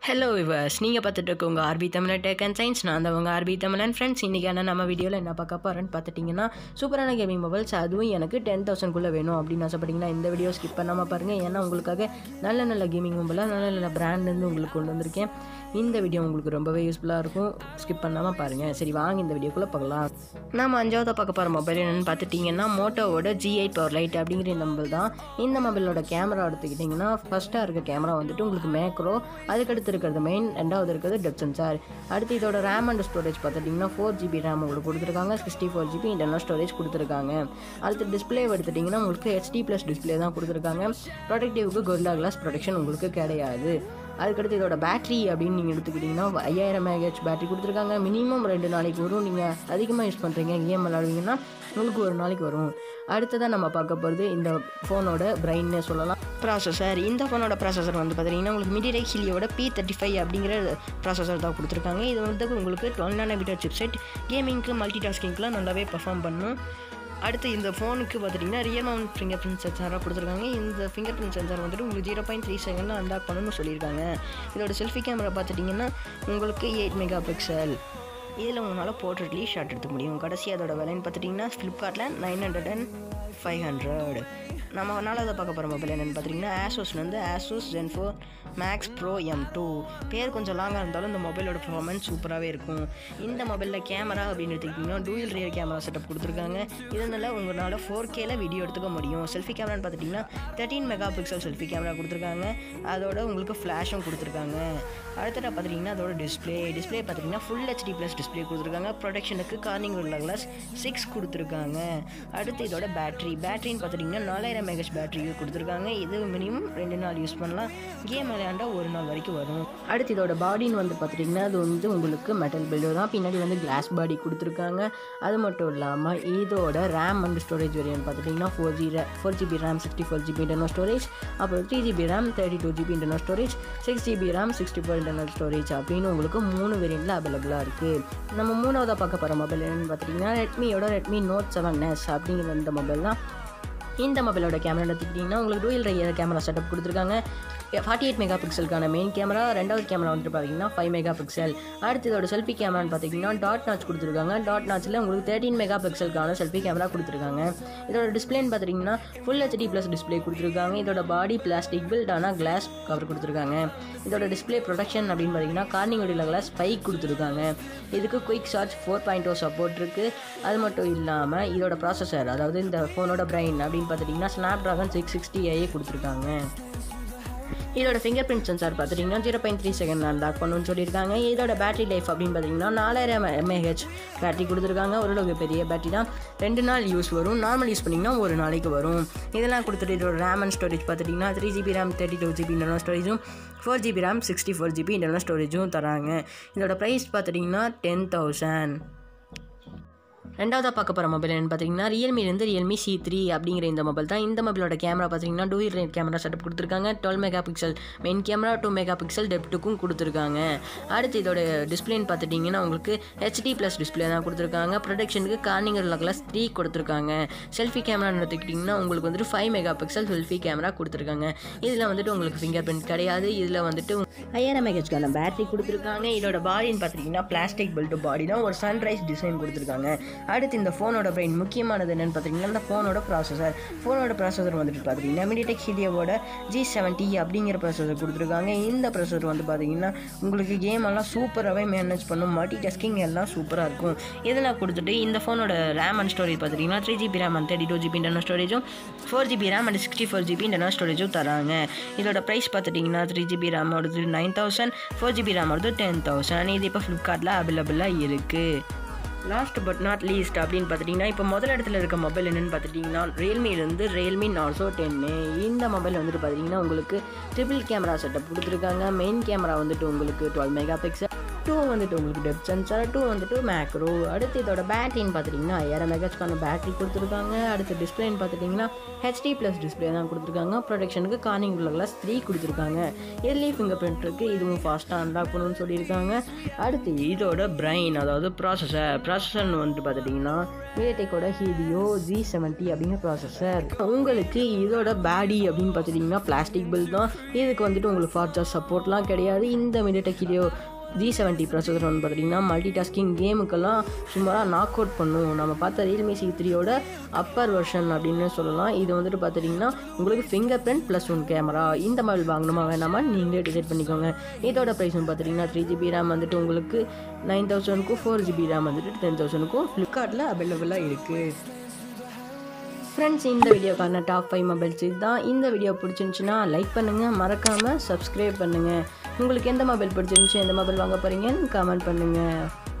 Hello viewers, நீங்கள் பார்த்துட்டு இருக்க உங்கள் ஆர்பி தமிழன் டெக் அண்ட் சயின்ஸ். நான் தான் உங்கள் ஆர்பி தமிழன் ஃப்ரெண்ட்ஸ். இன்றைக்கான நம்ம வீடியோவில் என்ன பார்க்க போகிறேன்னு பார்த்துட்டிங்கன்னா, சூப்பரான கேமிங் மொபைல்ஸ், அதுவும் எனக்கு 10,000 வேணும் அப்படின்னு ஆசைப்பட்டீங்கன்னா இந்த வீடியோ ஸ்கிப் பண்ணாமல் பாருங்கள். ஏன்னா உங்களுக்காக நல்ல நல்ல கேமிங் மொபைலாக நல்ல நல்ல பிராண்ட்லேருந்து உங்களுக்கு கொண்டு வந்திருக்கேன். இந்த வீடியோ உங்களுக்கு ரொம்பவே யூஸ்ஃபுல்லாக இருக்கும், ஸ்கிப் பண்ணாமல் பாருங்கள். சரி வாங்க இந்த வீடியோக்குள்ளே பார்க்கலாம். நம்ம அஞ்சாவது பார்க்க போகிற மொபைல் என்னென்னு பார்த்துட்டிங்கன்னா, மோட்டோவோட G8 பவர் லைட் அப்படிங்கிற இந்த மொபைல் தான். இந்த மொபைலோட கேமரா எடுத்துக்கிட்டிங்கன்னா, ஃபஸ்ட்டாக இருக்க கேமரா வந்துட்டு உங்களுக்கு மேக்ரோ, அதுக்கடுத்து இருக்கிறது மெயின், ரெண்டாவது இருக்கிறது டெப்த் சென்சார். அடுத்து இதோட ரேம் அண்ட் ஸ்டோரேஜ் பார்த்துட்டிங்கன்னா 4GB ரேம் உங்களுக்கு கொடுத்துருக்காங்க, 64GB இன்டர்னல் ஸ்டோரேஜ் கொடுத்துருக்காங்க. அடுத்து டிஸ்பிளே எடுத்துட்டிங்கன்னா உங்களுக்கு HD+ டிஸ்பிளே தான் கொடுத்துருக்காங்க. ப்ரொடெக்டிவ்க்கு Gorilla Glass ப்ரொடெக்ஷன் உங்களுக்கு கிடையாது. அதுக்கடுத்து இதோட பேட்டரி அப்படின்னு நீங்கள் எடுத்துக்கிட்டிங்கன்னா 5000 mAh பேட்டரி கொடுத்துருக்காங்க. மினிமம் 2 நாளைக்கு வரும். நீங்கள் அதிகமாக யூஸ் பண்ணுறீங்க, கேம் விளாடுவீங்கன்னா உங்களுக்கு ஒரு நாளைக்கு வரும். அடுத்ததாக நம்ம பார்க்க போகிறது இந்த ஃபோனோட பிரைன்னு சொல்லலாம், ப்ராசஸர். இந்த ஃபோனோட ப்ராசஸர் வந்து பார்த்தீங்கன்னா உங்களுக்கு MediaTek Helioட P35 அப்படிங்கிற ப்ராசஸர் தான் கொடுத்துருக்காங்க. இது வந்து உங்களுக்கு 12 nm சிப்செட், கேமிங்க்கு மல்டி டாஸ்கிங்க்குலாம் நல்லாவே பர்ஃபார்ம் பண்ணும். அடுத்து இந்த ஃபோனுக்கு பார்த்துட்டிங்கன்னா ரியல் மவுண்ட் ஃபிங்கர் பிரிண்ட் சென்சாராக கொடுத்துருக்காங்க. இந்த ஃபிங்கர் பிரிண்ட் சென்சார் வந்துட்டு உங்களுக்கு 0.3 செகண்டில் அன்லாக் பண்ணணும்னு சொல்லியிருக்காங்க. இதோட செல்ஃபி கேமரா பார்த்துட்டிங்கன்னா உங்களுக்கு 8 MP. இதில் உங்களால் போர்ட்ரேட்லேயே ஷாட் எடுத்துக்க முடியும். கடைசி அதோட விலைன்னு பார்த்துட்டிங்கன்னா ஃப்ளிப்கார்ட்டில் 900 and 500. நம்ம நாலாவது பார்க்க போகிற மொபைல் என்னென்னு பார்த்தீங்கன்னா ஆசூஸ்லேருந்து Asus Zenfone Max Pro M2. பேர் கொஞ்சம் லாங்காக இருந்தாலும் இந்த மொபைலோட பர்ஃபார்மன்ஸ் சூப்பராகவே இருக்கும். இந்த மொபைலில் கேமரா அப்படின்னு எடுத்துக்கிட்டிங்கன்னா டூயல் ரியர் கேமரா செட்டப் கொடுத்துருக்காங்க. இதனால் உங்களால் 4Kல வீடியோ எடுத்துக்க முடியும். செல்ஃபி கேமரான்னு பார்த்துட்டிங்கன்னா 13 MP செல்ஃபி கேமரா கொடுத்துருக்காங்க. அதோட உங்களுக்கு ஃப்ளாஷும் கொடுத்துருக்காங்க. அடுத்ததாக பார்த்துட்டிங்கன்னா அதோட டிஸ்பிளே பார்த்திங்கன்னா ஃபுல் HD+ டிஸ்பிளே கொடுத்துருக்காங்க. ப்ரொடெக்ஷனுக்கு Gorilla Glass 6 கொடுத்துருக்காங்க. அடுத்து இதோட பேட்டரின்னு பார்த்துட்டிங்கன்னா 4000 mAh பேட்டரி கொடுத்துருக்காங்க. இது மினிமம் 2 நாள் யூஸ் பண்ணலாம், கேம் விளையாண்டா 1 நாள் வரைக்கும் வரும். அடுத்து இதோட பாடின்னு வந்து பார்த்துட்டிங்கன்னா அது வந்து உங்களுக்கு மெட்டல் பில்டு தான், பின்னாடி வந்து கிளாஸ் பாடி கொடுத்துருக்காங்க. அது மட்டும் இல்லாமல் இதோட ரேம் அண்ட் ஸ்டோரேஜ் வேரியன்ட் பார்த்துட்டிங்கன்னா 4GB RAM 64GB internal storage, அப்புறம் 3GB RAM 32GB internal storage, 6GB RAM 64 internal storage அப்படின்னு உங்களுக்கு 3 வேரியண்ட்டில் அவைலபிளாக இருக்குது. நம்ம மூணாவதாக பார்க்க போகிற மொபைல் என்னென்னு பார்த்திங்கன்னா Redmi Note 7S அப்படிங்கிற இந்த மொபைல் தான். இந்த மொபைலோட கேமரா எடுத்துக்கிட்டிங்கன்னா உங்களுக்கு டூயல் ரியர் கேமரா செட்டப் கொடுத்துருக்காங்க. 48 MP மெயின் கேமரா, ரெண்டாவது கேமரா வந்துட்டு பார்த்தீங்கன்னா 5 MP. அடுத்து இதோட செல்ஃபி கேமரான்னு பார்த்தீங்கன்னா டாட் நாச் கொடுத்துருக்காங்க. டாட் நாச்சில் உங்களுக்கு 13 MP செல்ஃபி கேமரா கொடுத்துருக்காங்க. இதோட டிஸ்பிளேன்னு பார்த்திங்கன்னா ஃபுல் HD+ டிஸ்பிளே கொடுத்துருக்காங்க. இதோட பாடி பிளாஸ்டிக் பில்ட் ஆனால் கிளாஸ் கவர் கொடுத்துருக்காங்க. இதோட டிஸ்பிளே ப்ரொடெக்ஷன் அப்படின்னு பார்த்தீங்கன்னா Gorilla Glass 5 கொடுத்துருக்காங்க. இதுக்கு குயிக் சார்ஜ் 4.0 சப்போர்ட் இருக்குது. அது மட்டும் இல்லாமல் இதோட ப்ராசஸர், அதாவது இந்த ஃபோனோட பிரைன் அப்படின்னு பார்த்துட்டிங்கன்னா Snapdragon 660 கொடுத்துருக்காங்க. இதோட ஃபிங்கர் பிரிண்ட் சென்சார் பார்த்துட்டிங்கன்னா 0.3 செகண்ட் அன்லாக் பண்ணணும்னு சொல்லியிருக்காங்க. இதோட பேட்டரி லைஃப் அப்படின்னு பார்த்தீங்கன்னா 4000 mAh பேட்டரி கொடுத்துருக்காங்க. ஓரளவுக்கு பெரிய பேட்டரி தான், 2 நாள் யூஸ் வரும். நார்மல் யூஸ் பண்ணிங்கன்னா 1 நாளைக்கு வரும். இதெல்லாம் கொடுத்துட்டு இதோட ரேம் அண்ட் ஸ்டோரேஜ் பார்த்துட்டிங்கன்னா 3GB ரேம் 32GB இன்டர்னல் ஸ்டோரேஜும் 4GB ரேம் 64GB இன்டர்னல் ஸ்டோரேஜும் தராங்க. இதோட ப்ரைஸ் பார்த்துட்டிங்கன்னா 10,000. ரெண்டாவதாக பார்க்க போகிற மொபைல் என்னென்னு பார்த்தீங்கன்னா Realme C3 அப்படிங்கிற இந்த மொபைல் தான். இந்த மொபைலோட கேமரா பார்த்தீங்கன்னா டூயல் ரியர் கேமரா செட்டப் கொடுத்துருக்காங்க. 12 MP மெயின் கேமரா, 2 MP டெப்த்துக்கும் கொடுத்துருக்காங்க. அடுத்து இதோட டிஸ்பிளேன்னு பார்த்துட்டிங்கன்னா உங்களுக்கு HD+ டிஸ்பிளே தான் கொடுத்துருக்காங்க. ப்ரொடெக்ஷனுக்கு Gorilla Glass 3 கொடுத்துருக்காங்க. செல்ஃபி கேமரான்னு எடுத்துக்கிட்டிங்கன்னா உங்களுக்கு வந்துட்டு 5 MP செல்ஃபி கேமரா கொடுத்துருக்காங்க. இதில் வந்துட்டு உங்களுக்கு ஃபிங்கர் பிரிண்ட் கிடையாது. இதில் வந்துட்டு 5000 mAh பேட்டரி கொடுத்துருக்காங்க. இதோட பாடின்னு பார்த்துட்டிங்கன்னா பிளாஸ்டிக் பில்ட் பாடி தான், ஒரு சன்ரைஸ் டிசைன் கொடுத்துருக்காங்க. அடுத்து இந்த ஃபோனோட பிரைன் முக்கியமானது என்னென்னு பார்த்தீங்கன்னா இந்த ஃபோனோட ப்ராசஸர் வந்துட்டு பார்த்தீங்கன்னா MediaTek Helioட G70 அப்படிங்கிற ப்ராசஸர் கொடுத்துருக்காங்க. இந்த ப்ராசஸர் வந்து பார்த்தீங்கன்னா உங்களுக்கு கேம் எல்லாம் சூப்பராகவே மேனேஜ் பண்ணும், மல்டி டாஸ்கிங் எல்லாம் சூப்பராக இருக்கும். இதெல்லாம் கொடுத்துட்டு இந்த ஃபோனோட ரேம் அண்ட் ஸ்டோரேஜ் பார்த்துட்டிங்கன்னா 3GB RAM and 32GB internal ஸ்டோரேஜும் 4GB RAM and 64GB internal ஸ்டோரேஜும் தராங்க. இதோட ப்ரைஸ் பார்த்துட்டிங்கன்னா 3GB ரேம் வருது 9,000, 4GB ரேம் வருது 10,000. இது இப்போ ஃப்ளிப்கார்ட்டில் அவைலபிளாக இருக்குது. லாஸ்ட் பட் நாட் லீஸ்ட் அப்படின்னு பார்த்துட்டிங்கன்னா இப்போ முதல் இடத்துல இருக்க மொபைல் என்னென்னு பார்த்துட்டிங்கன்னா Realme Narzo 10. இந்த மொபைல் வந்துட்டு பார்த்தீங்கன்னா உங்களுக்கு ட்ரிபிள் கேமரா செட்டப் கொடுத்துருக்காங்க. மெயின் கேமரா வந்துட்டு உங்களுக்கு 12 MP, 2 வந்துட்டு உங்களுக்கு டெப்த் சென்சார், 2 வந்துட்டு மேக்ரோ. அடுத்து இதோட பேட்டரின்னு பார்த்துட்டிங்கன்னா 5000 mAh பேட்டரி கொடுத்துருக்காங்க. அடுத்து டிஸ்பிளேன்னு பார்த்துட்டிங்கன்னா HD+ டிஸ்பிளே தான் கொடுத்துருக்காங்க. ப்ரொடெக்ஷனுக்கு கார்னிங் கிளாஸ் 3 கொடுத்துருக்காங்க. இதுலேயும் ஃபிங்கர் பிரிண்ட் இருக்குது. இதுவும் ஃபாஸ்ட்டாக அன்லாக் பண்ணணும்னு சொல்லியிருக்காங்க. அடுத்து இதோட பிரைன், அதாவது ப்ராசஸர்னு வந்துட்டு பார்த்துட்டிங்கன்னா MediaTekோட Helio G70 அப்படிங்கிற ப்ராசஸர். உங்களுக்கு இதோட பேடி அப்படின்னு பார்த்துட்டிங்கன்னா பிளாஸ்டிக் பில் தான். இதுக்கு வந்துட்டு உங்களுக்கு ஃபாஸ்ட் சார்ஜ் சப்போர்ட்லாம் கிடையாது. இந்த MediaTek Helio G70 ப்ராசஸர் வந்து பார்த்திங்கன்னா மல்டி டாஸ்கிங் கேமுக்கெல்லாம் சுமாராக நாக் அவுட் பண்ணும். நம்ம பார்த்த Realme C3யோட அப்பர் வெர்ஷன் அப்படின்னு சொல்லலாம். இது வந்துட்டு பார்த்துட்டிங்கன்னா உங்களுக்கு ஃபிங்கர் பிரிண்ட் ப்ளஸ் 1 கேமரா. இந்த மொபைல் வாங்கணுமா வேணாமா நீங்களே டிசைட் பண்ணிக்கோங்க. இதோட ப்ரைஸ் வந்து பார்த்திங்கன்னா 3GB RAM வந்துட்டு உங்களுக்கு 9000க்கும் 4GB RAM வந்துட்டு 10,000க்கும் ஃப்ளிப்கார்ட்டில் அவைலபிளாக இருக்குது. ஃப்ரெண்ட்ஸ், இந்த வீடியோக்கான டாப் 5 மொபைல்ஸ் இதுதான். இந்த வீடியோ பிடிச்சிருந்துச்சுன்னா லைக் பண்ணுங்கள், மறக்காமல் சப்ஸ்கிரைப் பண்ணுங்கள். உங்களுக்கு எந்த மொபைல் பிடிச்சிருந்துச்சு, எந்த மொபைல் வாங்க போகிறீங்கன்னு கமெண்ட் பண்ணுங்கள்.